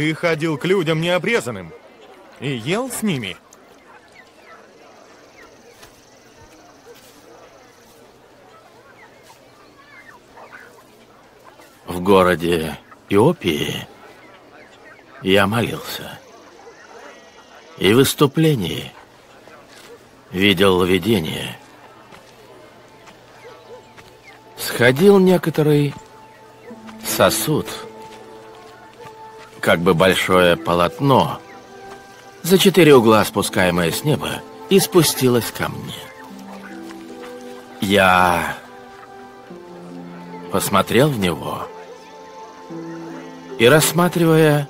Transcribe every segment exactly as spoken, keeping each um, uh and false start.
ты ходил к людям необрезанным и ел с ними? В городе Иопии я молился, и в выступлении видел видение. Сходил некоторый сосуд, как бы большое полотно, за четыре угла спускаемое с неба, и спустилось ко мне. Я посмотрел в него и, рассматривая,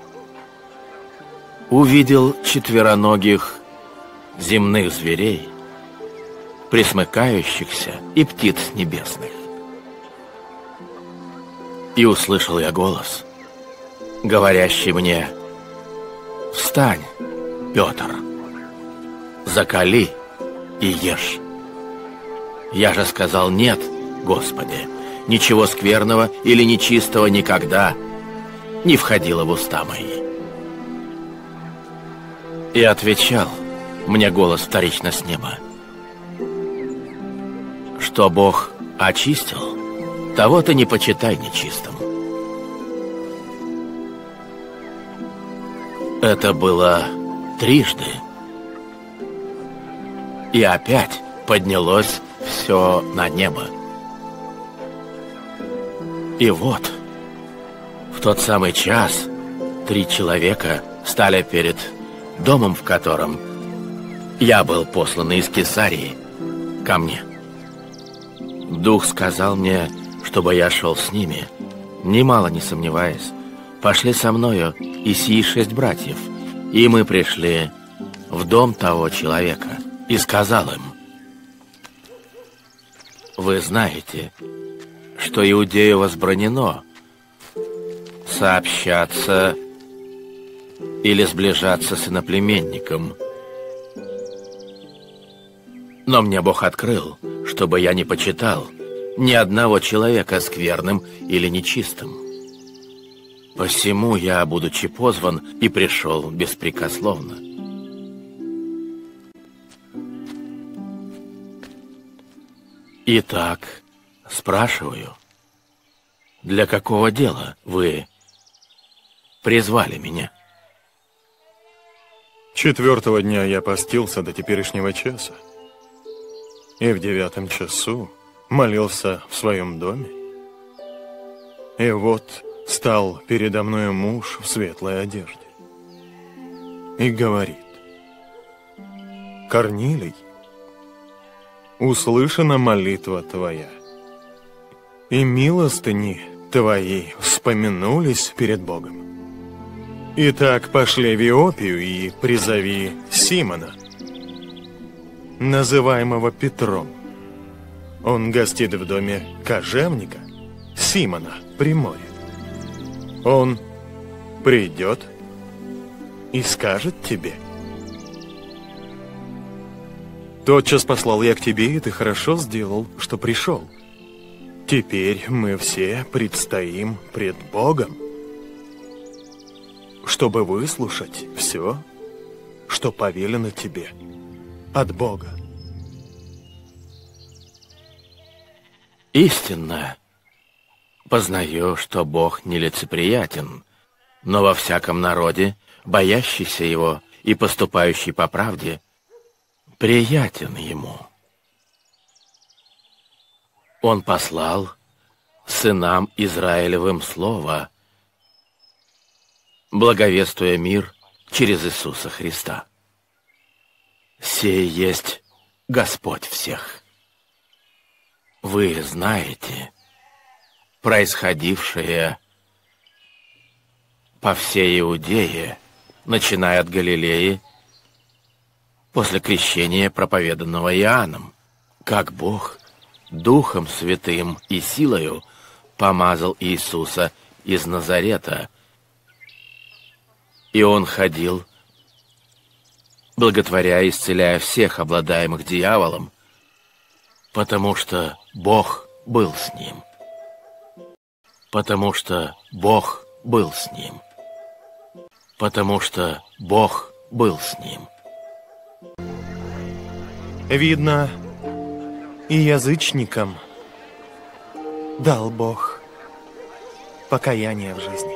увидел четвероногих земных зверей, пресмыкающихся, и птиц небесных. И услышал я голос, говорящий мне: «Встань, Петр, закали и ешь». Я же сказал: «Нет, Господи, ничего скверного или нечистого никогда не входило в уста мои». И отвечал мне голос вторично с неба: «Что Бог очистил, того ты не почитай нечистым». Это было трижды. И опять поднялось все на небо. И вот, в тот самый час три человека стали перед домом, в котором я был послан из Кесарии ко мне. Дух сказал мне, чтобы я шел с ними, немало не сомневаясь. Пошли со мною и сии шесть братьев, и мы пришли в дом того человека, и сказал им: «Вы знаете, что Иудею возбранено сообщаться или сближаться с иноплеменником. Но мне Бог открыл, чтобы я не почитал ни одного человека скверным или нечистым. Посему я, будучи позван, и пришел беспрекословно». Итак, спрашиваю, для какого дела вы призвали меня? Четвертого дня я постился до теперешнего часа, и в девятом часу молился в своем доме. И вот стал передо мною муж в светлой одежде и говорит: «Корнилий, услышана молитва твоя, и милостыни твои вспомянулись перед Богом. Итак, пошли в Иопию и призови Симона, называемого Петром. Он гостит в доме кожевника Симона при море. Он придет и скажет тебе». Тотчас послал я к тебе, и ты хорошо сделал, что пришел. Теперь мы все предстоим пред Богом, чтобы выслушать все, что повелено тебе от Бога. Истинно познаю, что Бог нелицеприятен, но во всяком народе, боящийся Его и поступающий по правде, приятен Ему. Он послал сынам Израилевым слово, благовествуя мир через Иисуса Христа. Сей есть Господь всех. Вы знаете происходившее по всей Иудее, начиная от Галилеи, после крещения, проповеданного Иоанном, как Бог Духом Святым и силою помазал Иисуса из Назарета, и Он ходил, благотворя и исцеляя всех обладаемых дьяволом, потому что Бог был с Ним. Потому что Бог был с Ним. потому что Бог был с ним. Видно, и язычникам дал Бог покаяние в жизни.